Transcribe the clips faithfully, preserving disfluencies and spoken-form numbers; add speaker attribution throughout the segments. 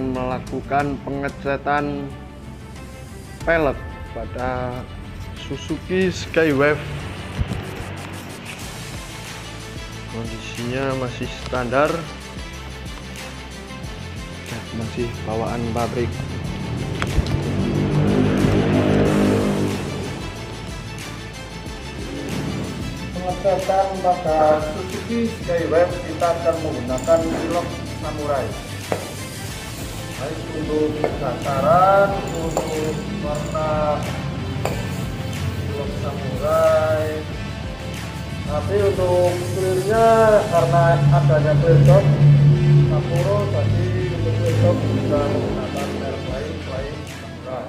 Speaker 1: akan melakukan pengecetan pelek pada Suzuki Skywave. Kondisinya masih standar, masih bawaan pabrik. Pengecetan pada Suzuki Skywave kita akan menggunakan pilok samurai, baik untuk dataran, untuk warna pilok samurai. Tapi untuk clearnya, karena adanya pelek Sapuro, jadi untuk pelek bisa menggunakan merek lain selain samurai.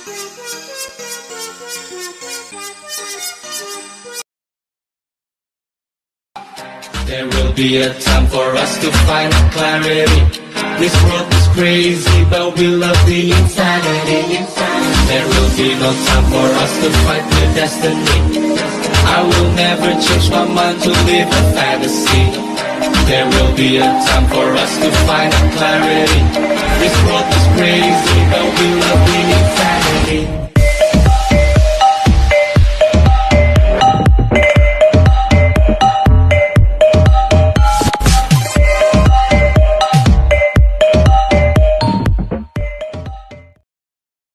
Speaker 2: There will be a time for us to find clarity. This world is crazy, but we love the insanity. There will be no time for us to fight with destiny. I will never change my mind to live a fantasy. There will be a time for us to find clarity. This world is crazy, but we love